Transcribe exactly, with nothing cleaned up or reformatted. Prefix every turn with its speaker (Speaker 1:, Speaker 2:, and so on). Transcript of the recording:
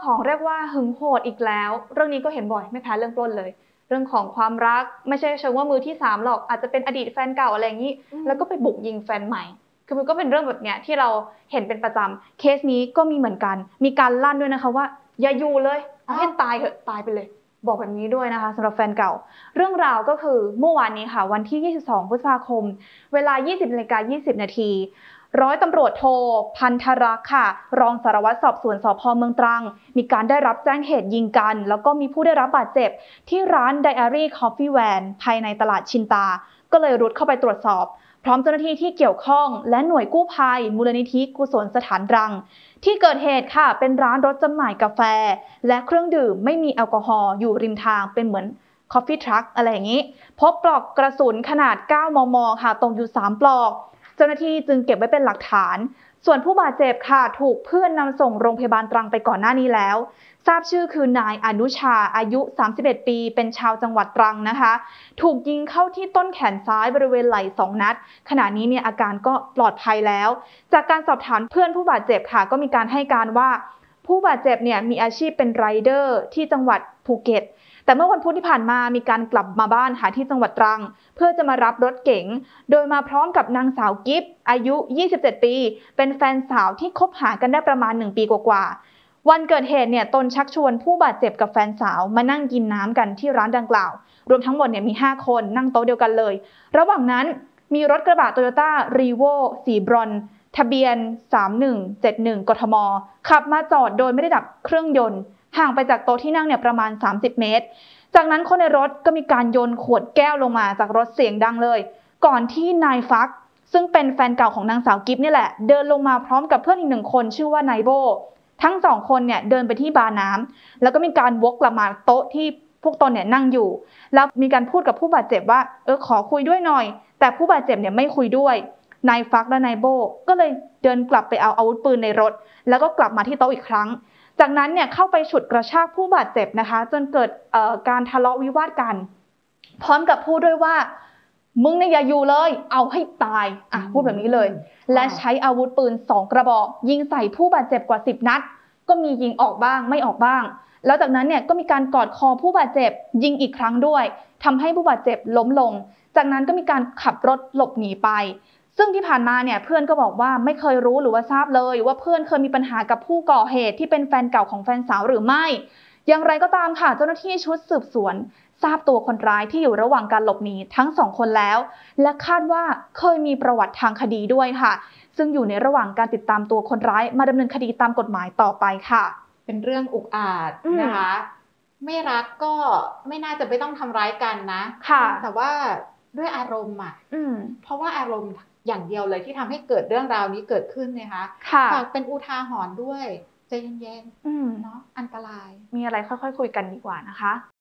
Speaker 1: ของเรียกว่าหึงโหดอีกแล้วเรื่องนี้ก็เห็นบ่อยไม่แพ้เรื่องปล้นเลยเรื่องของความรักไม่ใช่เชิงว่ามือที่สามหรอกอาจจะเป็นอดีตแฟนเก่าอะไรอย่างนี้แล้วก็ไปบุกยิงแฟนใหม่คือมันก็เป็นเรื่องแบบเนี้ยที่เราเห็นเป็นประจำเคสนี้ก็มีเหมือนกันมีการลั่นด้วยนะคะว่าอย่าอยู่เลยเอาให้ตายเถอะตายไปเลยบอกแบบนี้ด้วยนะคะสำหรับแฟนเก่าเรื่องราวก็คือเมื่อวานนี้ค่ะวันที่ยี่สิบสองพฤษภาคมเวลา ยี่สิบนาฬิกายี่สิบนาทีร้อยตำรวจโทพันธรักษ์ค่ะรองสารวัตรสอบสวนสพเมืองตรังมีการได้รับแจ้งเหตุยิงกันแล้วก็มีผู้ได้รับบาดเจ็บที่ร้าน Diary Coffee Van ภายในตลาดชินตาก็เลยรุดเข้าไปตรวจสอบพร้อมเจ้าหน้าที่ที่เกี่ยวข้องและหน่วยกู้ภัยมูลนิธิกุศลสถานตรังที่เกิดเหตุค่ะเป็นร้านรถจำหน่ายกาแฟและเครื่องดื่มไม่มีแอลกอฮอล์อยู่ริมทางเป็นเหมือน Coffee Truck อะไรอย่างนี้พบปลอกกระสุนขนาด เก้ามม ค่ะตกอยู่สามปลอกเจ้าหน้าที่จึงเก็บไว้เป็นหลักฐานส่วนผู้บาดเจ็บค่ะถูกเพื่อนนำส่งโรงพยาบาลตรังไปก่อนหน้านี้แล้วทราบชื่อคือนายอนุชาอายุสามสิบเอ็ดปีเป็นชาวจังหวัดตรังนะคะถูกยิงเข้าที่ต้นแขนซ้ายบริเวณไหล่สองนัดขณะนี้เนี่ยอาการก็ปลอดภัยแล้วจากการสอบถามเพื่อนผู้บาดเจ็บค่ะก็มีการให้การว่าผู้บาดเจ็บเนี่ยมีอาชีพเป็นไรเดอร์ที่จังหวัดภูเก็ตแต่เมื่อวันพุธที่ผ่านมามีการกลับมาบ้านหาที่จังหวัดตรังเพื่อจะมารับรถเก๋งโดยมาพร้อมกับนางสาวกิฟต์อายุยี่สิบเจ็ดปีเป็นแฟนสาวที่คบหากันได้ประมาณหนึ่งปีกว่าๆวันเกิดเหตุเนี่ยตนชักชวนผู้บาดเจ็บกับแฟนสาวมานั่งกินน้ำกันที่ร้านดังกล่าวรวมทั้งหมดเนี่ยมีห้าคนนั่งโต๊ะเดียวกันเลยระหว่างนั้นมีรถกระบะ Toyota Revo สีบรอนซ์ทะเบียนสามหนึ่งเจ็ดหนึ่งกทมขับมาจอดโดยไม่ได้ดับเครื่องยนต์ห่างไปจากโต๊ะที่นั่งเนี่ยประมาณสามสิบเมตรจากนั้นคนในรถก็มีการโยนขวดแก้วลงมาจากรถเสียงดังเลยก่อนที่นายฟักซึ่งเป็นแฟนเก่าของนางสาวกิฟต์นี่แหละเดินลงมาพร้อมกับเพื่อนอีกหนึ่งคนชื่อว่านายโบทั้งสองคนเนี่ยเดินไปที่บาร์น้ำแล้วก็มีการวกกลับมาโต๊ะที่พวกตนเนี่ยนั่งอยู่แล้วมีการพูดกับผู้บาดเจ็บว่าเออขอคุยด้วยหน่อยแต่ผู้บาดเจ็บเนี่ยไม่คุยด้วยนายฟักและนายโบก็เลยเดินกลับไปเอาอาวุธปืนในรถแล้วก็กลับมาที่โต๊ะอีกครั้งจากนั้นเนี่ยเข้าไปฉุดกระชากผู้บาดเจ็บนะคะจนเกิดการทะเลาะวิวาทกันพร้อมกับพูดด้วยว่ามึงเนี่ยอย่าอยู่เลยเอาให้ตายอ่ะพูดแบบนี้เลยและใช้อาวุธปืนสองกระบอกยิงใส่ผู้บาดเจ็บกว่าสิบนัดก็มียิงออกบ้างไม่ออกบ้างแล้วจากนั้นเนี่ยก็มีการกอดคอผู้บาดเจ็บยิงอีกครั้งด้วยทำให้ผู้บาดเจ็บล้มลงจากนั้นก็มีการขับรถหลบหนีไปซึ่งที่ผ่านมาเนี่ยเพื่อนก็บอกว่าไม่เคยรู้หรือว่าทราบเลยว่าเพื่อนเคยมีปัญหากับผู้ก่อเหตุที่เป็นแฟนเก่าของแฟนสาวหรือไม่อย่างไรก็ตามค่ะเจ้าหน้าที่ชุดสืบสวนทราบตัวคนร้ายที่อยู่ระหว่างการหลบหนีทั้งสองคนแล้วและคาดว่าเคยมีประวัติทางคดีด้วยค่ะซึ่งอยู่ในระหว่างการติดตามตัวคนร้ายมาดำเนินคดีตามกฎหมายต่อไปค่ะ
Speaker 2: เป็นเรื่องอุกอาจนะคะไม่รักก็ไม่น่าจะไม่ต้องทำร้ายกันนะ
Speaker 1: ค่ะ
Speaker 2: แต่ว่าด้วยอารมณ์อ่ะเพราะว่าอารมณ์อย่างเดียวเลยที่ทำให้เกิดเรื่องราวนี้เกิดขึ้นนะคะฝากเป็นอุทาหรณ์ด้วยใจเย็นๆเนาะอันตราย
Speaker 1: มีอะไรค่อยๆคุยกันดีกว่านะคะ